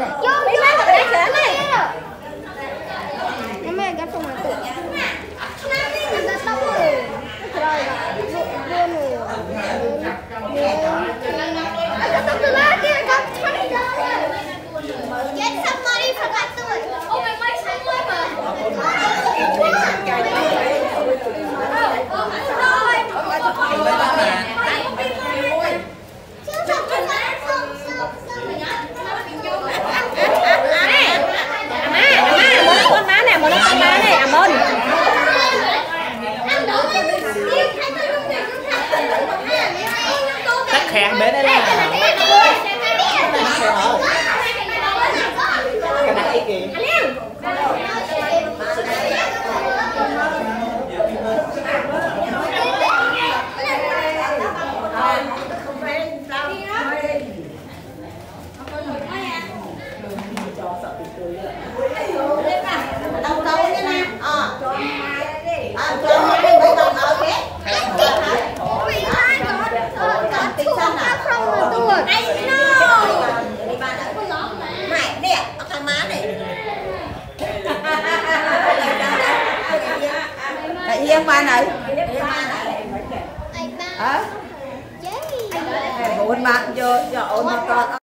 này. Lấy má vào đây sửa này. Nó mẹ gấp trong này tự. Nó tao rồi. Rồi luôn rồi. Tao tự lá kia gấp trong này rồi. Get some money from that too. Oh my God, some money mà. Tắt khẹt bể đây là cái này kìa. Yên ba này. Hả? Bốn bạn vô ôn con.